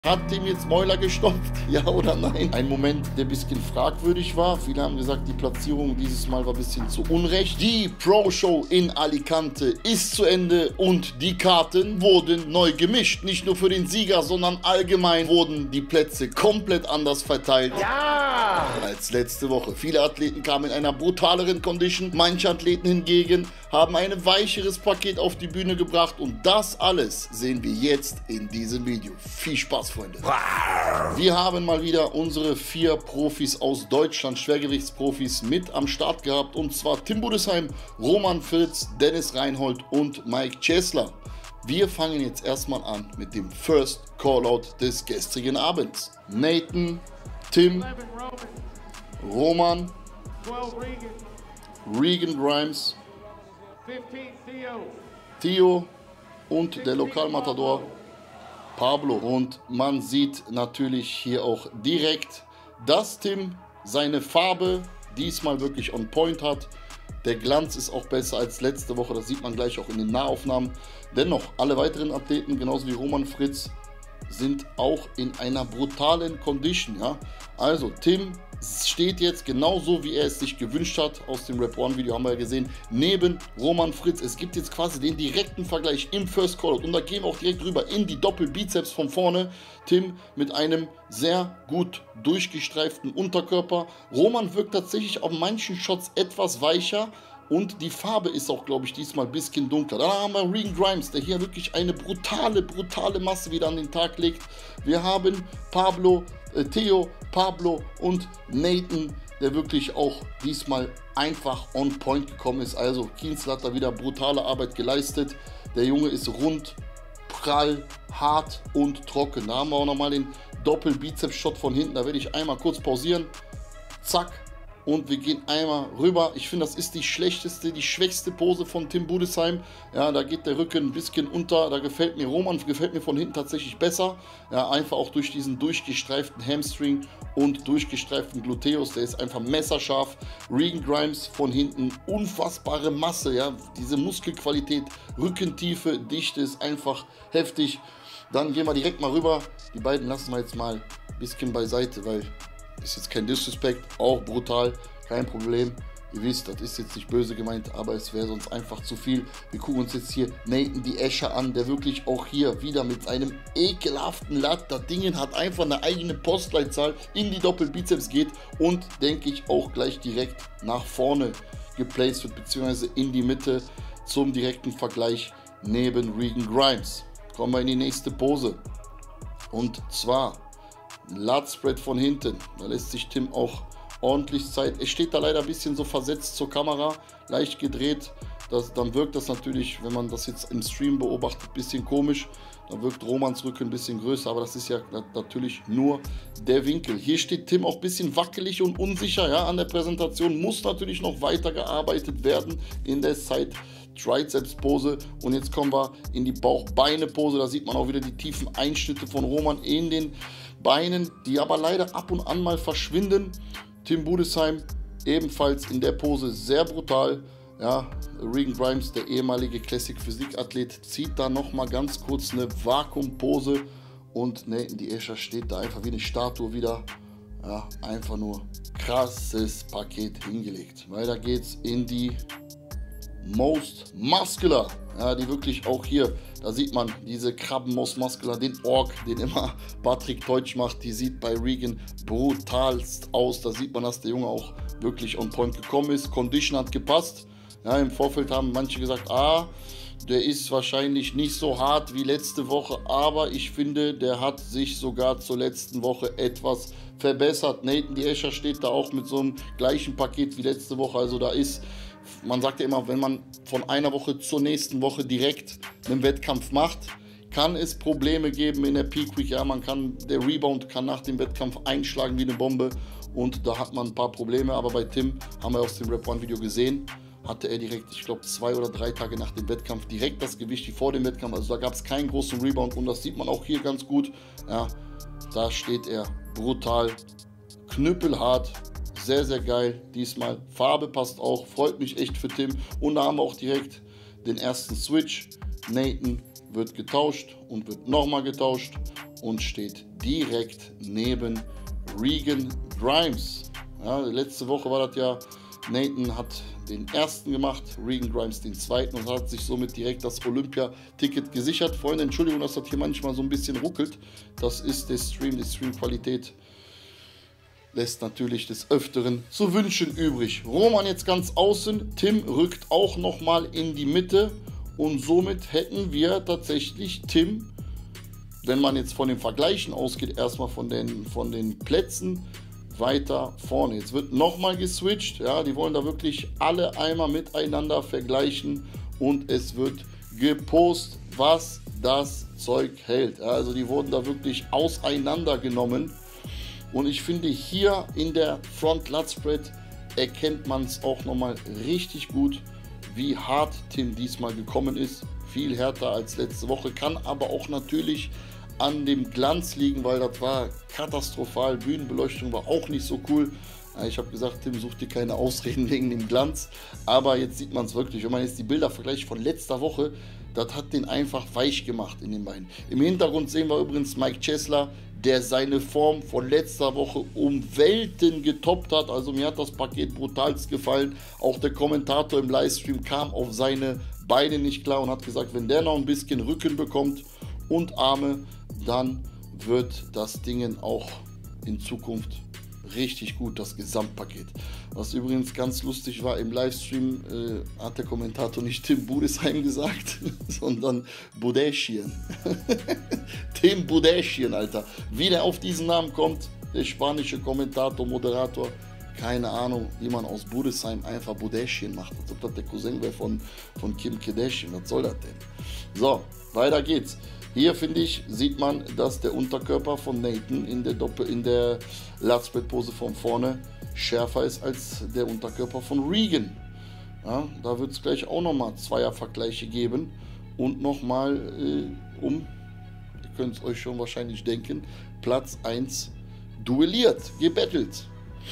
Hat dem jetzt Mäuler gestopft? Ja oder nein? Ein Moment, der ein bisschen fragwürdig war. Viele haben gesagt, die Platzierung dieses Mal war ein bisschen zu Unrecht. Die Pro-Show in Alicante ist zu Ende und die Karten wurden neu gemischt. Nicht nur für den Sieger, sondern allgemein wurden die Plätze komplett anders verteilt. Ja! Als letzte Woche. Viele Athleten kamen in einer brutaleren Condition. Manche Athleten hingegen haben ein weicheres Paket auf die Bühne gebracht. Und das alles sehen wir jetzt in diesem Video. Viel Spaß, Freunde. Wir haben mal wieder unsere 4 Profis aus Deutschland, Schwergewichtsprofis, mit am Start gehabt. Und zwar Tim Budesheim, Roman Fritz, Dennis Reinhold und Mike Chesler. Wir fangen jetzt erstmal an mit dem First Callout des gestrigen Abends. Nathan, Tim, Roman, Regan Grimes, 15 Theo und der Lokalmatador Pablo. Und man sieht natürlich hier auch direkt, dass Tim seine Farbe diesmal wirklich on point hat. Der Glanz ist auch besser als letzte Woche, das sieht man gleich auch in den Nahaufnahmen. Dennoch, alle weiteren Athleten, genauso wie Roman Fritz, sind auch in einer brutalen Condition. Ja? Also Tim steht jetzt genauso, wie er es sich gewünscht hat. Aus dem Rap One Video haben wir ja gesehen, neben Roman Fritz. Es gibt jetzt quasi den direkten Vergleich im First Callout. Und da gehen wir auch direkt rüber in die Doppelbizeps von vorne. Tim mit einem sehr gut durchgestreiften Unterkörper. Roman wirkt tatsächlich auf manchen Shots etwas weicher. Und die Farbe ist auch, glaube ich, diesmal ein bisschen dunkler. Dann haben wir Regan Grimes, der hier wirklich eine brutale Masse wieder an den Tag legt. Wir haben Theo, Pablo und Nathan, der wirklich auch diesmal einfach on point gekommen ist. Also Kienzl hat da wieder brutale Arbeit geleistet. Der Junge ist rund, prall, hart und trocken. Da haben wir auch nochmal den Doppel-Bizeps-Shot von hinten. Da werde ich einmal kurz pausieren. Zack. Und wir gehen einmal rüber. Ich finde, das ist die schwächste Pose von Tim Budesheim. Ja, da geht der Rücken ein bisschen unter. Da gefällt mir Roman, gefällt mir von hinten tatsächlich besser. Ja, einfach auch durch diesen durchgestreiften Hamstring und durchgestreiften Gluteus. Der ist einfach messerscharf. Regan Grimes von hinten, unfassbare Masse. Ja, diese Muskelqualität, Rückentiefe, Dichte ist einfach heftig. Dann gehen wir direkt mal rüber. Die beiden lassen wir jetzt mal ein bisschen beiseite, weil... ist jetzt kein Disrespect, auch brutal, kein Problem. Ihr wisst, das ist jetzt nicht böse gemeint, aber es wäre sonst einfach zu viel. Wir gucken uns jetzt hier Nathan die Escher an, der wirklich auch hier wieder mit einem ekelhaften Lat, das Ding hat einfach eine eigene Postleitzahl, in die Doppelbizeps geht und, denke ich, auch gleich direkt nach vorne geplaced wird, beziehungsweise in die Mitte zum direkten Vergleich neben Regan Grimes. Kommen wir in die nächste Pose. Und zwar Lat Spread von hinten, da lässt sich Tim auch ordentlich Zeit. Er steht da leider ein bisschen so versetzt zur Kamera, leicht gedreht. Dann wirkt das natürlich, wenn man das jetzt im Stream beobachtet, ein bisschen komisch. Dann wirkt Romans Rücken ein bisschen größer, aber das ist ja natürlich nur der Winkel. Hier steht Tim auch ein bisschen wackelig und unsicher, ja, an der Präsentation. Muss natürlich noch weiter gearbeitet werden in der Side Triceps Pose. Und jetzt kommen wir in die Bauch-Beine Pose. Da sieht man auch wieder die tiefen Einschnitte von Roman in den Beinen, die aber leider ab und an mal verschwinden. Tim Budesheim ebenfalls in der Pose sehr brutal. Ja, Regan Grimes, der ehemalige Classic Physik-Athlet, zieht da nochmal ganz kurz eine Vakuumpose und Nathan die Escher steht da einfach wie eine Statue wieder. Ja, einfach nur krasses Paket hingelegt. Weiter geht's in die Most Muscular, ja, die wirklich auch hier, da sieht man diese Krabben Most Muscular, den Ork, den immer Patrick Teutsch macht, die sieht bei Regan brutalst aus. Da sieht man, dass der Junge auch wirklich on point gekommen ist. Condition hat gepasst. Ja, im Vorfeld haben manche gesagt, der ist wahrscheinlich nicht so hart wie letzte Woche, aber ich finde, der hat sich sogar zur letzten Woche etwas verbessert. Nathan die Escher steht da auch mit so einem gleichen Paket wie letzte Woche, also da ist... Man sagt ja immer, wenn man von einer Woche zur nächsten Woche direkt einen Wettkampf macht, kann es Probleme geben in der Peak Week. Ja, der Rebound kann nach dem Wettkampf einschlagen wie eine Bombe und da hat man ein paar Probleme. Aber bei Tim, haben wir aus dem Rap One Video gesehen, hatte er direkt, ich glaube 2 oder 3 Tage nach dem Wettkampf direkt das Gewicht wie vor dem Wettkampf. Also da gab es keinen großen Rebound und das sieht man auch hier ganz gut. Ja, da steht er brutal, knüppelhart. Sehr, sehr geil diesmal. Farbe passt auch, freut mich echt für Tim. Und da haben wir auch direkt den ersten Switch. Nathan wird getauscht und wird nochmal getauscht. und steht direkt neben Regan Grimes. Ja, letzte Woche war das ja, Nathan hat den ersten gemacht, Regan Grimes den zweiten und hat sich somit direkt das Olympia-Ticket gesichert. Freunde, Entschuldigung, dass das hier manchmal so ein bisschen ruckelt. Das ist der Stream, die Streamqualität lässt natürlich des Öfteren zu wünschen übrig. Roman jetzt ganz außen, Tim rückt auch nochmal in die Mitte und somit hätten wir tatsächlich Tim, wenn man jetzt von den Vergleichen ausgeht, erstmal von den Plätzen, weiter vorne. Jetzt wird nochmal geswitcht, ja, die wollen da wirklich alle einmal miteinander vergleichen und es wird gepostet, was das Zeug hält. Ja, also die wurden da wirklich auseinandergenommen und ich finde, hier in der Front Lat Spread erkennt man es auch nochmal richtig gut, wie hart Tim diesmal gekommen ist. Viel härter als letzte Woche, kann aber auch natürlich an dem Glanz liegen, weil das war katastrophal. Bühnenbeleuchtung war auch nicht so cool. Ich habe gesagt, Tim, such dir keine Ausreden wegen dem Glanz. Aber jetzt sieht man es wirklich. Wenn man jetzt die Bilder vergleicht von letzter Woche, das hat den einfach weich gemacht in den Beinen. Im Hintergrund sehen wir übrigens Mike Chesler, der seine Form von letzter Woche um Welten getoppt hat. Also mir hat das Paket brutalst gefallen. Auch der Kommentator im Livestream kam auf seine Beine nicht klar und hat gesagt, wenn der noch ein bisschen Rücken bekommt und Arme, dann wird das Ding auch in Zukunft richtig gut, das Gesamtpaket. Was übrigens ganz lustig war, im Livestream hat der Kommentator nicht Tim Budesheim gesagt, sondern Budäschien. Tim Budäschien, Alter. Wie der auf diesen Namen kommt, der spanische Kommentator, Moderator, keine Ahnung, wie man aus Budesheim einfach Budäschien macht. Als ob das der Cousin wäre von Kim Kardashian. Was soll das denn? So, weiter geht's. Hier, finde ich, sieht man, dass der Unterkörper von Nathan in der Lat Spread Pose von vorne schärfer ist als der Unterkörper von Regan. Ja, da wird es gleich auch nochmal Zweiervergleiche geben und nochmal ihr könnt es euch schon wahrscheinlich denken, Platz 1 duelliert, gebettelt.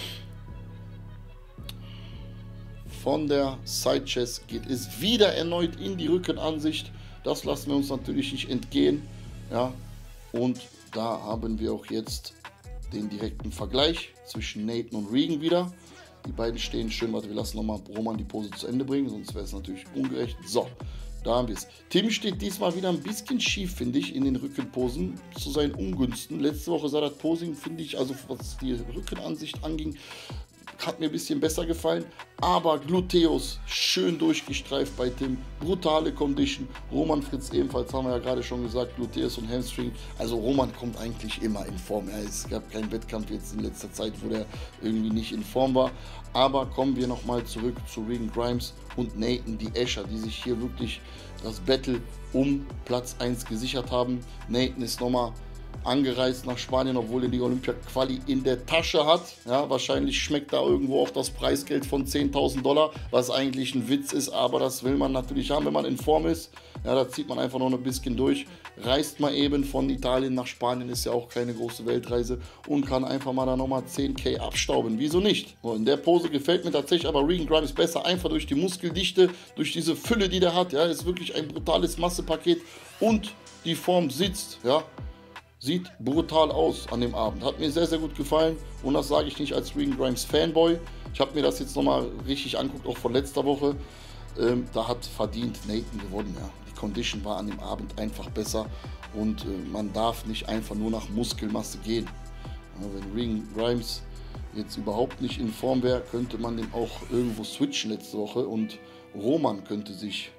Von der Side Chest geht es wieder erneut in die Rückenansicht. Das lassen wir uns natürlich nicht entgehen. Ja, und da haben wir auch jetzt den direkten Vergleich zwischen Nathan und Regan wieder. Die beiden stehen schön. Warte, wir lassen nochmal Roman die Pose zu Ende bringen, sonst wäre es natürlich ungerecht. So, da haben wir es. Tim steht diesmal wieder ein bisschen schief, finde ich, in den Rückenposen zu seinen Ungünsten. Letzte Woche sah das Posing, finde ich, also was die Rückenansicht anging, hat mir ein bisschen besser gefallen, aber Gluteus schön durchgestreift bei Tim, brutale Condition, Roman Fritz ebenfalls, haben wir ja gerade schon gesagt, Gluteus und Hamstring, also Roman kommt eigentlich immer in Form, es gab keinen Wettkampf jetzt in letzter Zeit, wo der irgendwie nicht in Form war, aber kommen wir nochmal zurück zu Regan Grimes und Nathan, die Escher, die sich hier wirklich das Battle um Platz 1 gesichert haben. Nathan ist nochmal angereist nach Spanien, obwohl er die Olympia-Quali in der Tasche hat. Ja, wahrscheinlich schmeckt da irgendwo auch das Preisgeld von $10.000, was eigentlich ein Witz ist, aber das will man natürlich haben, wenn man in Form ist. Ja, da zieht man einfach noch ein bisschen durch. Reist mal eben von Italien nach Spanien, ist ja auch keine große Weltreise und kann einfach mal da nochmal 10.000 abstauben. Wieso nicht? So, in der Pose gefällt mir tatsächlich aber Regan Grimes besser, einfach durch die Muskeldichte, durch diese Fülle, die der hat. Ja, ist wirklich ein brutales Massepaket und die Form sitzt. Ja. Sieht brutal aus an dem Abend. Hat mir sehr, sehr gut gefallen. Und das sage ich nicht als Regan Grimes Fanboy. Ich habe mir das jetzt nochmal richtig angeguckt, auch von letzter Woche. Da hat verdient Nathan gewonnen. Ja. Die Condition war an dem Abend einfach besser. Und man darf nicht einfach nur nach Muskelmasse gehen. Ja, wenn Regan Grimes jetzt überhaupt nicht in Form wäre, könnte man den auch irgendwo switchen letzte Woche. Und Roman könnte sich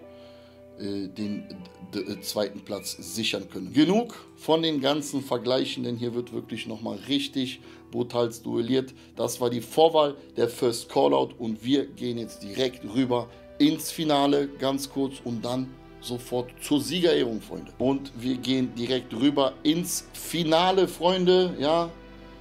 den zweiten Platz sichern können. Genug von den ganzen Vergleichen, denn hier wird wirklich nochmal richtig brutal duelliert. Das war die Vorwahl der First Callout und wir gehen jetzt direkt rüber ins Finale, ganz kurz und dann sofort zur Siegerehrung, Freunde. Und wir gehen direkt rüber ins Finale, Freunde, ja,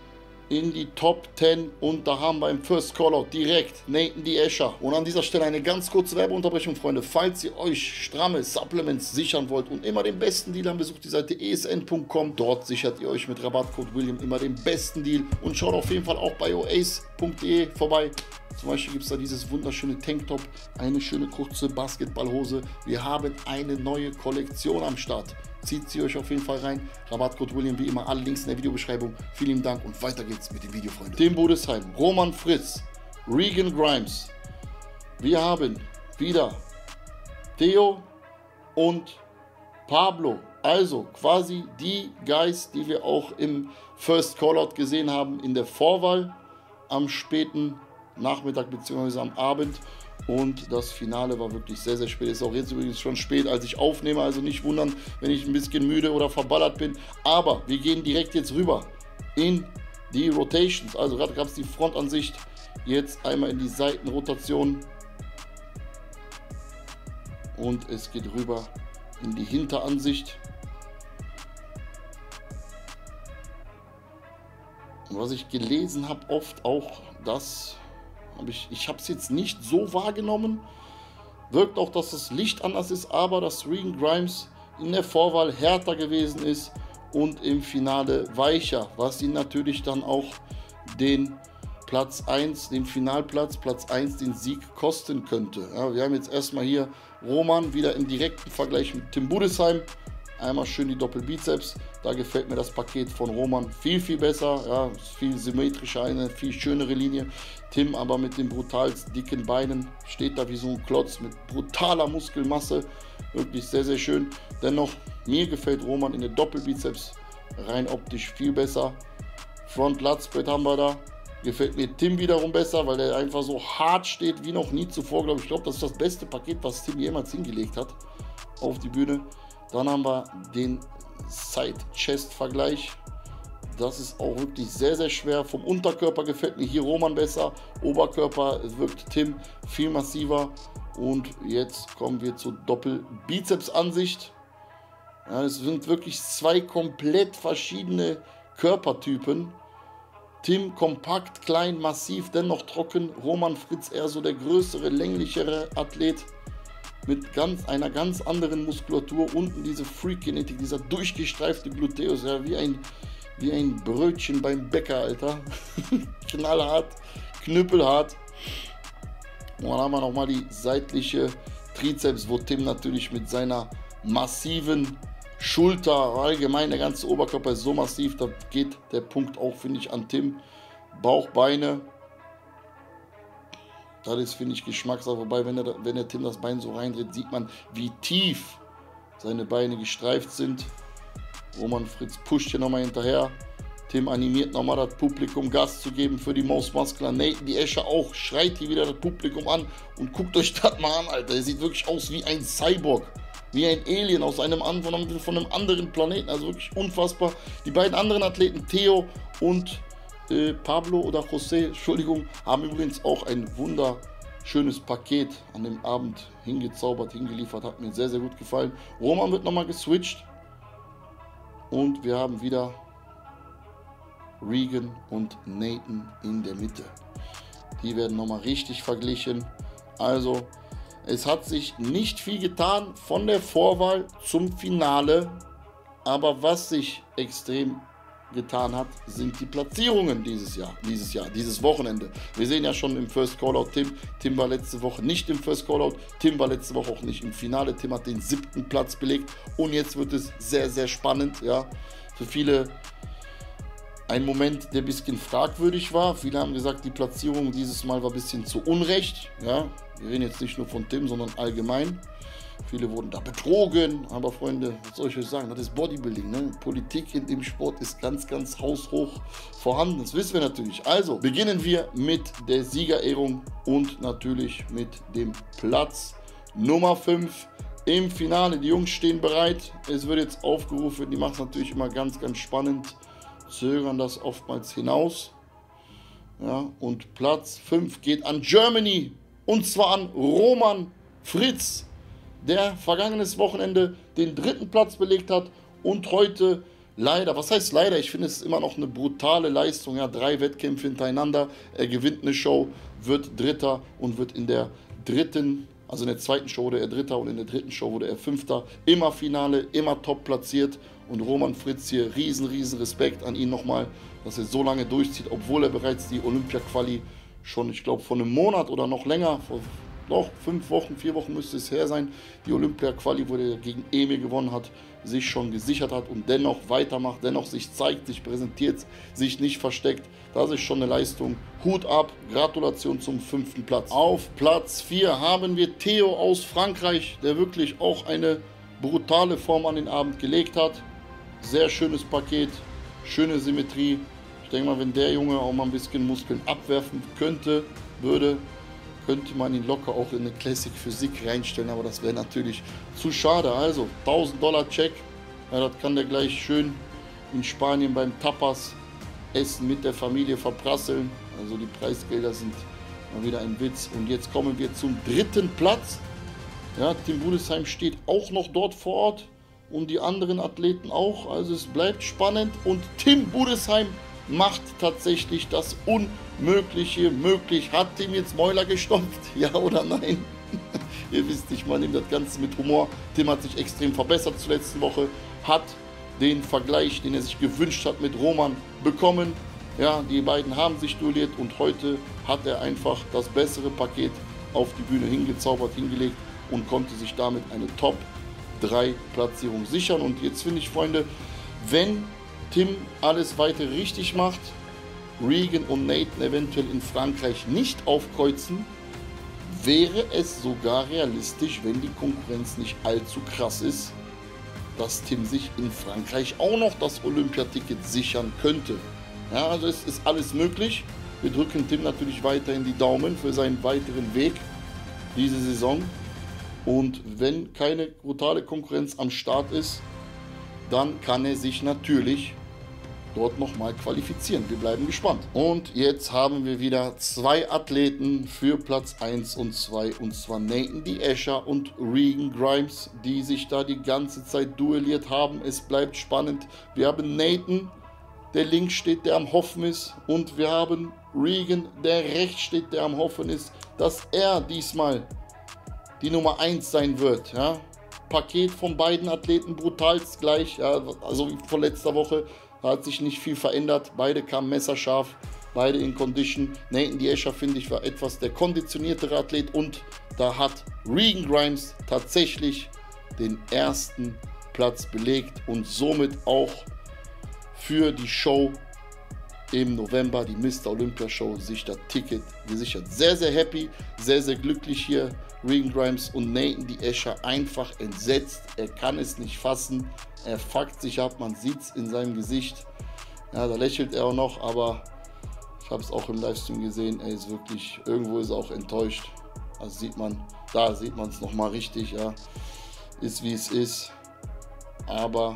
in die Top 10 und da haben wir im First Callout direkt Nathan die Escher. Und an dieser Stelle eine ganz kurze Werbeunterbrechung, Freunde. Falls ihr euch stramme Supplements sichern wollt und immer den besten Deal haben, besucht die Seite esn.com. Dort sichert ihr euch mit Rabattcode William immer den besten Deal und schaut auf jeden Fall auch bei oace.de vorbei. Zum Beispiel gibt es da dieses wunderschöne Tanktop, eine schöne kurze Basketballhose. Wir haben eine neue Kollektion am Start. zieht sie euch auf jeden Fall rein. Rabattcode William, wie immer, alle Links in der Videobeschreibung. Vielen lieben Dank und weiter geht's mit dem Video, Freunde. Tim Budesheim, Roman Fritz, Regan Grimes. Wir haben wieder Theo und Pablo. Also quasi die Guys, die wir auch im First Callout gesehen haben in der Vorwahl am späten Nachmittag bzw. am Abend. Und das Finale war wirklich sehr, sehr spät. Ist auch jetzt übrigens schon spät, als ich aufnehme. Also nicht wundern, wenn ich ein bisschen müde oder verballert bin. Aber wir gehen direkt jetzt rüber in die Rotations. Also gerade gab es die Frontansicht. Jetzt einmal in die Seitenrotation. Und es geht rüber in die Hinteransicht. Und was ich gelesen habe, oft auch, dass ich habe es jetzt nicht so wahrgenommen. Wirkt auch, dass das Licht anders ist, aber dass Regan Grimes in der Vorwahl härter gewesen ist und im Finale weicher, was ihn natürlich dann auch den Platz 1, den Finalplatz, Platz 1, den Sieg kosten könnte. Ja, wir haben jetzt erstmal hier Roman wieder im direkten Vergleich mit Tim Budesheim. Einmal schön die Doppelbizeps. Da gefällt mir das Paket von Roman viel, viel besser. Ja, viel symmetrischer, eine viel schönere Linie. Tim aber mit den brutal dicken Beinen steht da wie so ein Klotz mit brutaler Muskelmasse. Wirklich sehr, sehr schön. Dennoch, mir gefällt Roman in der Doppelbizeps rein optisch viel besser. Front Lat Spread haben wir da. Gefällt mir Tim wiederum besser, weil der einfach so hart steht wie noch nie zuvor. Ich glaube, das ist das beste Paket, was Tim jemals hingelegt hat auf die Bühne. Dann haben wir den Side-Chest-Vergleich. Das ist auch wirklich sehr, sehr schwer. Vom Unterkörper gefällt mir hier Roman besser. Oberkörper wirkt Tim viel massiver. Und jetzt kommen wir zur Doppel-Bizeps-Ansicht. Ja, es sind wirklich zwei komplett verschiedene Körpertypen. Tim kompakt, klein, massiv, dennoch trocken. Roman Fritz eher so der größere, länglichere Athlet. Mit einer ganz anderen Muskulatur. Unten diese Freak-Kinetik, dieser durchgestreifte Gluteus, ja, wie ein Brötchen beim Bäcker, Alter. Knallhart, knüppelhart. Und dann haben wir nochmal die seitliche Trizeps, wo Tim natürlich mit seiner massiven Schulter, allgemein der ganze Oberkörper ist so massiv, da geht der Punkt auch, finde ich, an Tim. Bauch, Beine. Das ist, finde ich, Geschmackssache. Wobei, wenn der Tim das Bein so reindreht, sieht man, wie tief seine Beine gestreift sind. Roman Fritz pusht hier nochmal hinterher. Tim animiert nochmal das Publikum, Gas zu geben für die Most Muscular. Nathan, die Escher auch, schreit hier wieder das Publikum an. Und guckt euch das mal an, Alter. Er sieht wirklich aus wie ein Cyborg. Wie ein Alien von einem anderen Planeten. Also wirklich unfassbar. Die beiden anderen Athleten, Theo und Pablo oder José, Entschuldigung, haben übrigens auch ein wunderschönes Paket an dem Abend hingezaubert, hingeliefert. Hat mir sehr, sehr gut gefallen. Roman wird nochmal geswitcht. Und wir haben wieder Regan und Nathan in der Mitte. Die werden nochmal richtig verglichen. Also, es hat sich nicht viel getan von der Vorwahl zum Finale. Aber was sich extrem getan hat, sind die Platzierungen dieses Wochenende. Wir sehen ja schon im First Callout Tim. Tim war letzte Woche nicht im First Callout. Tim war letzte Woche auch nicht im Finale. Tim hat den 7. Platz belegt. Und jetzt wird es sehr, sehr spannend. Ja. Für viele ein Moment, der ein bisschen fragwürdig war. Viele haben gesagt, die Platzierung dieses Mal war ein bisschen zu Unrecht. Ja. Wir reden jetzt nicht nur von Tim, sondern allgemein. Viele wurden da betrogen, aber Freunde, was soll ich euch sagen, das ist Bodybuilding, ne? Politik in dem Sport ist ganz, ganz haushoch vorhanden, das wissen wir natürlich. Also beginnen wir mit der Siegerehrung und natürlich mit dem Platz Nummer 5 im Finale. Die Jungs stehen bereit, es wird jetzt aufgerufen, die machen es natürlich immer ganz, ganz spannend, zögern das oftmals hinaus. Ja, und Platz 5 geht an Germany und zwar an Roman Fritz, der vergangenes Wochenende den 3. Platz belegt hat und heute leider, was heißt leider, ich finde es immer noch eine brutale Leistung, ja, 3 Wettkämpfe hintereinander, er gewinnt eine Show, wird Dritter und wird in der dritten, also in der zweiten Show wurde er Dritter und in der dritten Show wurde er Fünfter, immer Finale, immer top platziert und Roman Fritz hier, riesen Respekt an ihn nochmal, dass er so lange durchzieht, obwohl er bereits die Olympia-Quali schon, ich glaube, vor einem Monat oder noch länger, vor noch 5 Wochen, 4 Wochen müsste es her sein, die Olympia-Quali, wo er gegen Emil gewonnen hat, sich schon gesichert hat und dennoch weitermacht, dennoch sich zeigt, sich präsentiert, sich nicht versteckt. Das ist schon eine Leistung. Hut ab, Gratulation zum 5. Platz. Auf Platz 4 haben wir Theo aus Frankreich, der wirklich auch eine brutale Form an den Abend gelegt hat. Sehr schönes Paket, schöne Symmetrie. Ich denke mal, wenn der Junge auch mal ein bisschen Muskeln abwerfen könnte, könnte man ihn locker auch in eine Classic Physik reinstellen, aber das wäre natürlich zu schade. Also $1000 Check, ja, das kann der gleich schön in Spanien beim Tapas essen mit der Familie verprasseln. Also die Preisgelder sind mal wieder ein Witz. Und jetzt kommen wir zum 3. Platz. Ja, Tim Budesheim steht auch noch dort vor Ort und die anderen Athleten auch. Also es bleibt spannend und Tim Budesheim macht tatsächlich das Unmögliche möglich. Hat Tim jetzt Mäuler gestopft? Ja oder nein? Ihr wisst, ich meine das Ganze mit Humor. Tim hat sich extrem verbessert zur letzten Woche, hat den Vergleich, den er sich gewünscht hat, mit Roman bekommen. Ja, die beiden haben sich duelliert und heute hat er einfach das bessere Paket auf die Bühne hingezaubert, hingelegt und konnte sich damit eine Top 3 Platzierung sichern. Und jetzt finde ich, Freunde, wenn Tim alles weiter richtig macht, Regan und Nathan eventuell in Frankreich nicht aufkreuzen, wäre es sogar realistisch, wenn die Konkurrenz nicht allzu krass ist, dass Tim sich in Frankreich auch noch das Olympiaticket sichern könnte. Ja, also es ist alles möglich. Wir drücken Tim natürlich weiterhin die Daumen für seinen weiteren Weg diese Saison. Und wenn keine brutale Konkurrenz am Start ist, dann kann er sich natürlich dort nochmal qualifizieren. Wir bleiben gespannt. Und jetzt haben wir wieder 2 Athleten für Platz 1 und 2, und zwar Nathan D'Asher und Regan Grimes, die sich da die ganze Zeit duelliert haben. Es bleibt spannend. Wir haben Nathan, der links steht, der am Hoffen ist, und wir haben Regan, der rechts steht, der am Hoffen ist, dass er diesmal die Nummer 1 sein wird. Ja? Paket von beiden Athleten brutalst gleich, ja? Also wie von letzter Woche. Da hat sich nicht viel verändert. Beide kamen messerscharf, beide in Condition. Nathan D'Asher, finde ich, war etwas der konditioniertere Athlet. Und da hat Regan Grimes tatsächlich den 1. Platz belegt und somit auch für die Show im November, die Mr. Olympia Show, sich das Ticket gesichert. Sehr, sehr happy, sehr, sehr glücklich hier. Regan Grimes und Nathan D'Asher einfach entsetzt. Er kann es nicht fassen. Er fuckt sich ab, man sieht es in seinem Gesicht. Ja, da lächelt er auch noch, aber ich habe es auch im Livestream gesehen. Er ist wirklich, irgendwo ist er auch enttäuscht. Also sieht man, da sieht man es nochmal richtig, ja. Ist wie es ist. Aber,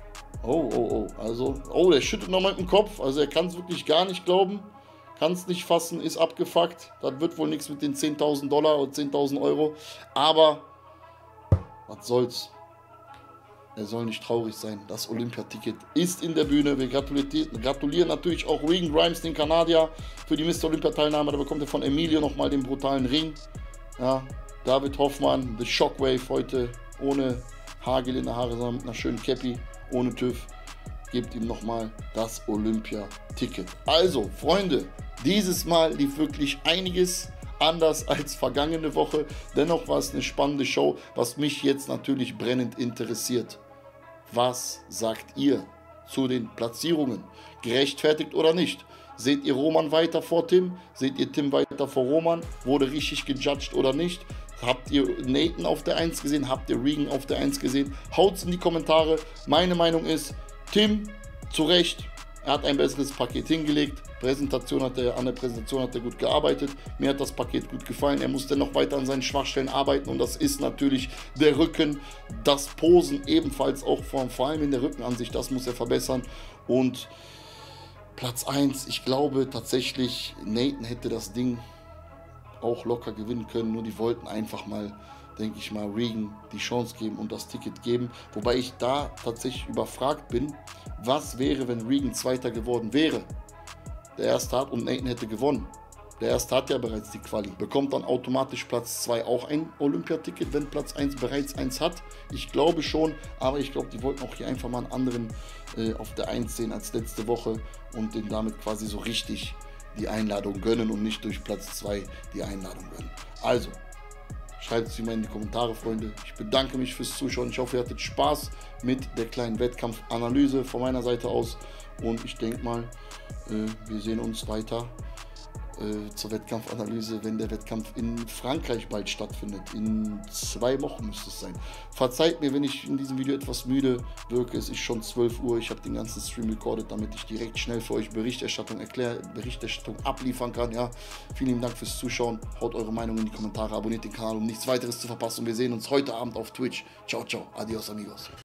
der schüttelt nochmal mit dem Kopf. Also er kann es wirklich gar nicht glauben. Kann es nicht fassen, ist abgefuckt. Das wird wohl nichts mit den $10.000 oder 10.000 Euro. Aber, was soll's. Er soll nicht traurig sein. Das Olympiaticket ist in der Bühne. Wir gratulieren natürlich auch Regan Grimes, den Kanadier, für die Mr. Olympia-Teilnahme. Da bekommt er von Emilio nochmal den brutalen Ring. Ja, David Hoffmann, The Shockwave, heute ohne Hagel in der Haare, sondern mit einer schönen Cappy, ohne TÜV. Gebt ihm nochmal das Olympia-Ticket. Also, Freunde, dieses Mal lief wirklich einiges anders als vergangene Woche. Dennoch war es eine spannende Show, was mich jetzt natürlich brennend interessiert. Was sagt ihr zu den Platzierungen? Gerechtfertigt oder nicht? Seht ihr Roman weiter vor Tim? Seht ihr Tim weiter vor Roman? Wurde richtig gejudged oder nicht? Habt ihr Nathan auf der 1 gesehen? Habt ihr Regan auf der 1 gesehen? Haut's in die Kommentare. Meine Meinung ist, Tim, zu Recht, er hat ein besseres Paket hingelegt. An der Präsentation hat er gut gearbeitet. Mir hat das Paket gut gefallen. Er muss dennoch weiter an seinen Schwachstellen arbeiten. Und das ist natürlich der Rücken. Das Posen ebenfalls auch vor allem in der Rückenansicht. Das muss er verbessern. Und Platz 1, ich glaube tatsächlich, Nathan hätte das Ding auch locker gewinnen können. Nur die wollten einfach mal, denke ich mal, Regan die Chance geben und das Ticket geben. Wobei ich da tatsächlich überfragt bin, was wäre, wenn Regan Zweiter geworden wäre. Der Erste hat und Nathan hätte gewonnen. Der Erste hat ja bereits die Quali. Bekommt dann automatisch Platz 2 auch ein Olympiaticket, wenn Platz 1 bereits eins hat. Ich glaube schon, aber ich glaube, die wollten auch hier einfach mal einen anderen auf der 1 sehen als letzte Woche und den damit quasi so richtig die Einladung gönnen und nicht durch Platz 2 die Einladung gönnen. Also, Schreibt es mir mal in die Kommentare, Freunde. Ich bedanke mich fürs Zuschauen. Ich hoffe, ihr hattet Spaß mit der kleinen Wettkampfanalyse von meiner Seite aus. Und ich denke mal, wir sehen uns weiter zur Wettkampfanalyse, wenn der Wettkampf in Frankreich bald stattfindet. In 2 Wochen müsste es sein. Verzeiht mir, wenn ich in diesem Video etwas müde wirke. Es ist schon 12 Uhr. Ich habe den ganzen Stream recorded, damit ich direkt schnell für euch Berichterstattung abliefern kann. Ja, vielen lieben Dank fürs Zuschauen. Haut eure Meinung in die Kommentare, abonniert den Kanal, um nichts weiteres zu verpassen. Und wir sehen uns heute Abend auf Twitch. Ciao, ciao. Adios, amigos.